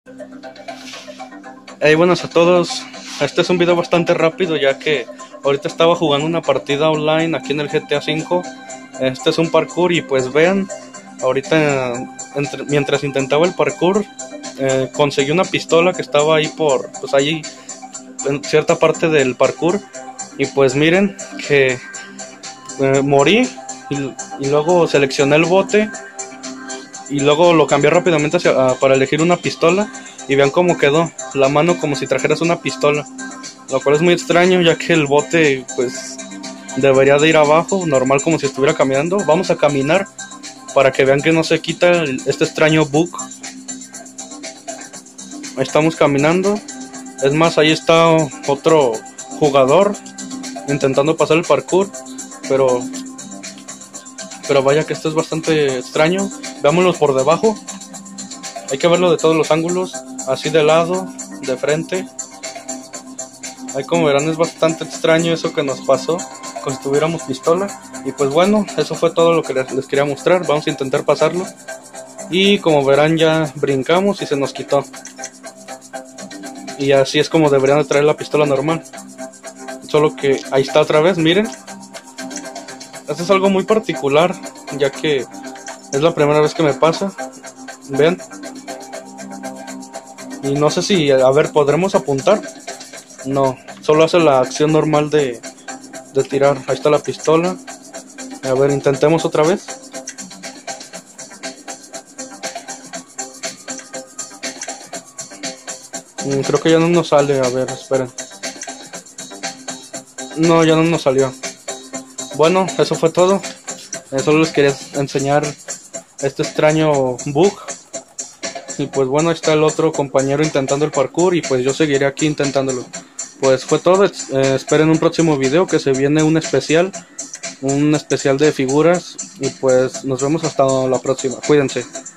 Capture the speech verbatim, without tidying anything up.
Hey, buenas a todos. Este es un video bastante rápido, ya que ahorita estaba jugando una partida online aquí en el G T A cinco. Este es un parkour y pues vean, ahorita entre, mientras intentaba el parkour eh, conseguí una pistola que estaba ahí por, pues ahí en cierta parte del parkour. Y pues miren que eh, morí y, y luego seleccioné el bote y luego lo cambié rápidamente hacia, uh, para elegir una pistola. Y vean cómo quedó, la mano como si trajeras una pistola, lo cual es muy extraño, ya que el bote pues debería de ir abajo, normal, como si estuviera caminando. Vamos a caminar para que vean que no se quita el, este extraño bug. Ahí estamos caminando. Es más, ahí está otro jugador intentando pasar el parkour, pero pero vaya que esto es bastante extraño. Veámoslo por debajo. Hay que verlo de todos los ángulos, así de lado, de frente. Ahí como verán es bastante extraño eso que nos pasó, como si tuviéramos pistola. Y pues bueno, eso fue todo lo que les quería mostrar. Vamos a intentar pasarlo. Y como verán ya brincamos y se nos quitó. Y así es como deberían de traer la pistola normal. Solo que ahí está otra vez, miren. Esto es algo muy particular, ya que es la primera vez que me pasa. Vean. Y no sé si, a ver, ¿podremos apuntar? No, solo hace la acción normal de, de tirar. Ahí está la pistola. A ver, intentemos otra vez. Mm, creo que ya no nos sale, a ver, esperen. No, ya no nos salió. Bueno, eso fue todo. Eh, solo les quería enseñar este extraño bug. Y pues bueno, ahí está el otro compañero intentando el parkour y pues yo seguiré aquí intentándolo. Pues fue todo, eh, esperen un próximo video que se viene un especial, un especial de figuras y pues nos vemos hasta la próxima, cuídense.